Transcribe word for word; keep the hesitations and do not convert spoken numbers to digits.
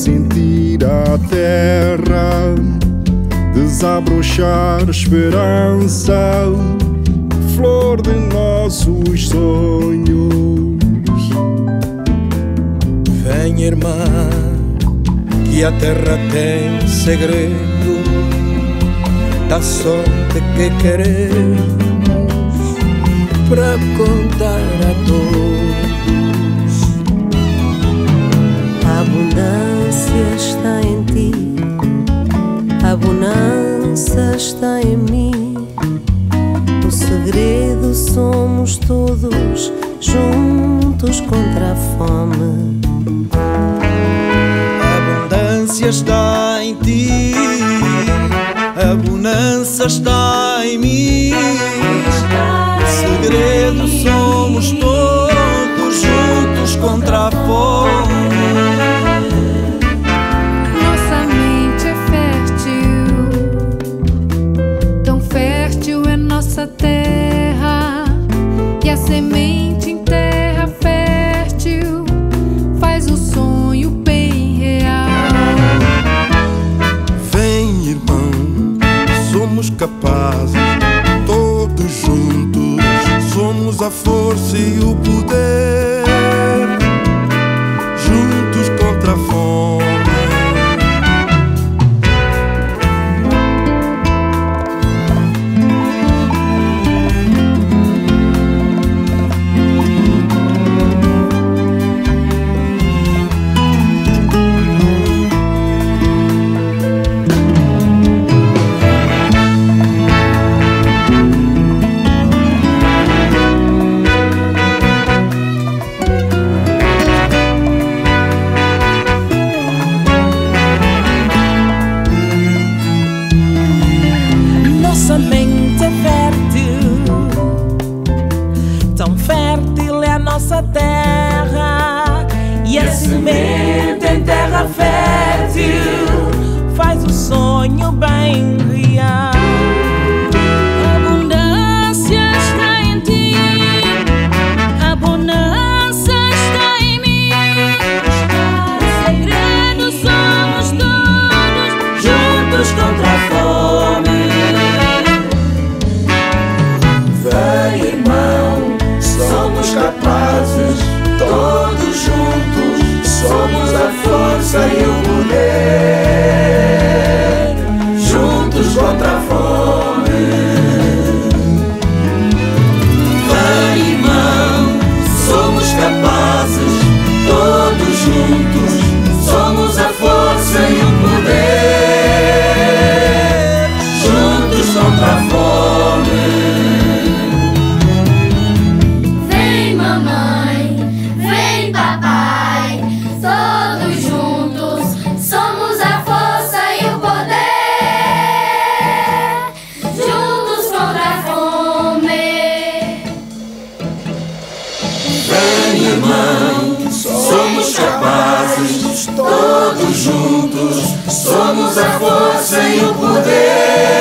sentir a terra desabrochar esperança, flor de nossos sonhos. Vem, irmã, que a terra tem segredo da sorte que queremos para contar a todos. A abundância está em ti, a bonança está em mim. O segredo somos todos juntos contra a fome. A abundância está em ti, a bonança está em mim. O segredo somos todos juntos contra a fome. Nossa mente é fértil, tão fértil é nossa terra, e a semente em terra fértil faz o sonho bem real. Vem, irmão, somos capazes, todos juntos, somos a força e o poder, juntos contra a fome. Nossa mente é fértil, tão fértil é a nossa terra, e a semente em terra fértil faz o sonho bem real. A abundância está em ti, a bonança está em mim. O segredo somos todos juntos contra a fome. Vem, irmão, somos capazes, todos juntos, somos a força e o poder, juntos contra a fome. Vem, irmão, somos capazes, todos juntos, somos a força e o poder, juntos contra a fome. Vem, mamãe, vem, papai, todos juntos, somos a força e o poder, juntos contra a fome. Vem, irmão, somos capazes, todos juntos, somos a força e o poder.